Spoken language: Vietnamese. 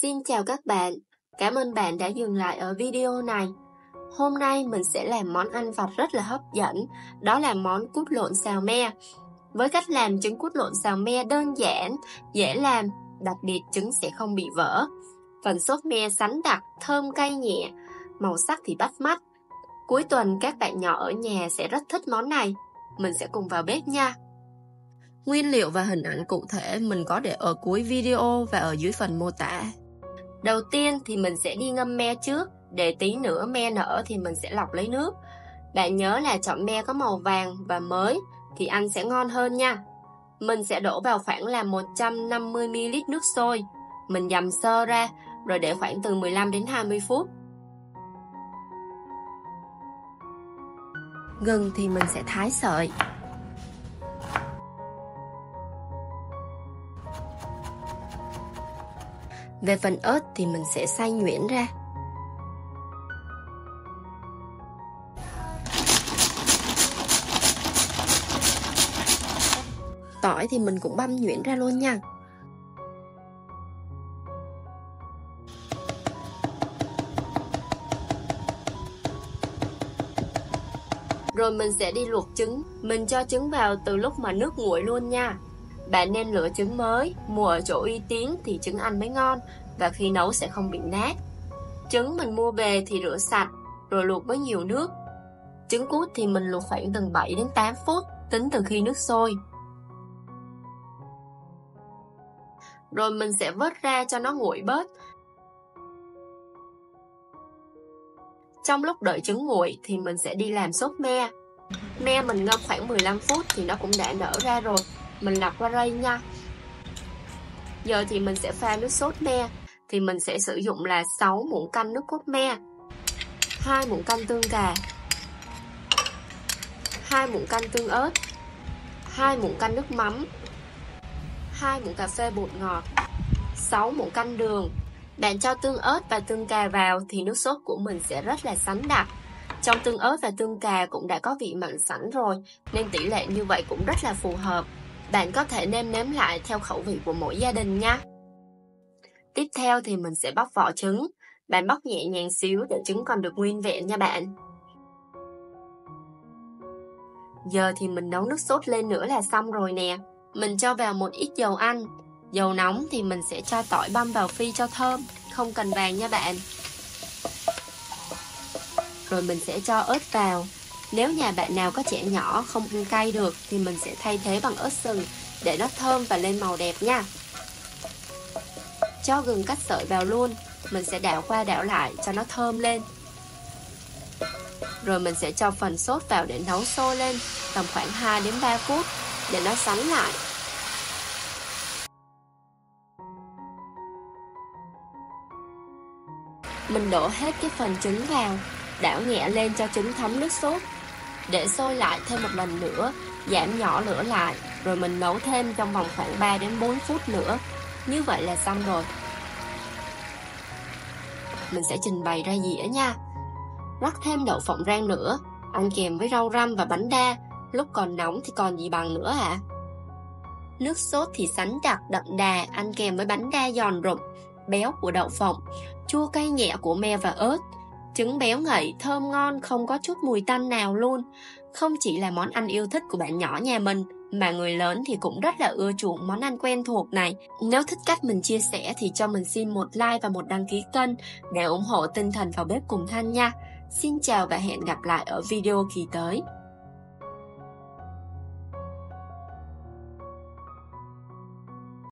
Xin chào các bạn, cảm ơn bạn đã dừng lại ở video này. Hôm nay mình sẽ làm món ăn vặt rất là hấp dẫn, đó là món cút lộn xào me. Với cách làm trứng cút lộn xào me đơn giản, dễ làm, đặc biệt trứng sẽ không bị vỡ. Phần sốt me sánh đặc, thơm cay nhẹ, màu sắc thì bắt mắt. Cuối tuần các bạn nhỏ ở nhà sẽ rất thích món này. Mình sẽ cùng vào bếp nha. Nguyên liệu và hình ảnh cụ thể mình có để ở cuối video và ở dưới phần mô tả. Đầu tiên thì mình sẽ đi ngâm me trước, để tí nữa me nở thì mình sẽ lọc lấy nước. Bạn nhớ là chọn me có màu vàng và mới thì ăn sẽ ngon hơn nha. Mình sẽ đổ vào khoảng là 150ml nước sôi. Mình dầm sơ ra rồi để khoảng từ 15 đến 20 phút. Gừng thì mình sẽ thái sợi. Về phần ớt thì mình sẽ xay nhuyễn ra. Tỏi thì mình cũng băm nhuyễn ra luôn nha. Rồi mình sẽ đi luộc trứng. Mình cho trứng vào từ lúc mà nước nguội luôn nha. Bạn nên lựa trứng mới, mua ở chỗ uy tín thì trứng ăn mới ngon và khi nấu sẽ không bị nát. Trứng mình mua về thì rửa sạch rồi luộc với nhiều nước. Trứng cút thì mình luộc khoảng từ 7 đến 8 phút, tính từ khi nước sôi. Rồi mình sẽ vớt ra cho nó nguội bớt. Trong lúc đợi trứng nguội thì mình sẽ đi làm sốt me. Me mình ngâm khoảng 15 phút thì nó cũng đã nở ra rồi. Mình lọc qua rây nha. Giờ thì mình sẽ pha nước sốt me. Thì mình sẽ sử dụng là 6 muỗng canh nước cốt me, 2 muỗng canh tương cà, 2 muỗng canh tương ớt, 2 muỗng canh nước mắm, 2 muỗng cà phê bột ngọt, 6 muỗng canh đường. Bạn cho tương ớt và tương cà vào thì nước sốt của mình sẽ rất là sánh đặc. Trong tương ớt và tương cà cũng đã có vị mặn sẵn rồi, nên tỷ lệ như vậy cũng rất là phù hợp. Bạn có thể nêm nếm lại theo khẩu vị của mỗi gia đình nha. Tiếp theo thì mình sẽ bóc vỏ trứng. Bạn bóc nhẹ nhàng xíu để trứng còn được nguyên vẹn nha bạn. Giờ thì mình nấu nước sốt lên nữa là xong rồi nè. Mình cho vào một ít dầu ăn. Dầu nóng thì mình sẽ cho tỏi băm vào phi cho thơm, không cần vàng nha bạn. Rồi mình sẽ cho ớt vào. Nếu nhà bạn nào có trẻ nhỏ không ăn cay được thì mình sẽ thay thế bằng ớt sừng để nó thơm và lên màu đẹp nha. Cho gừng cắt sợi vào luôn. Mình sẽ đảo qua đảo lại cho nó thơm lên. Rồi mình sẽ cho phần sốt vào để nấu sôi lên tầm khoảng 2 đến 3 phút để nó sánh lại. Mình đổ hết cái phần trứng vào, đảo nhẹ lên cho trứng thấm nước sốt. Để sôi lại thêm một lần nữa, giảm nhỏ lửa lại, rồi mình nấu thêm trong vòng khoảng 3 đến 4 phút nữa. Như vậy là xong rồi. Mình sẽ trình bày ra dĩa nha. Rắc thêm đậu phộng rang nữa, ăn kèm với rau răm và bánh đa. Lúc còn nóng thì còn gì bằng nữa hả? Nước sốt thì sánh đặc đậm đà, ăn kèm với bánh đa giòn rụm, béo của đậu phộng, chua cay nhẹ của me và ớt. Trứng béo ngậy, thơm ngon, không có chút mùi tanh nào luôn. Không chỉ là món ăn yêu thích của bạn nhỏ nhà mình, mà người lớn thì cũng rất là ưa chuộng món ăn quen thuộc này. Nếu thích cách mình chia sẻ thì cho mình xin một like và một đăng ký kênh để ủng hộ tinh thần vào bếp cùng Thanh nha. Xin chào và hẹn gặp lại ở video kỳ tới.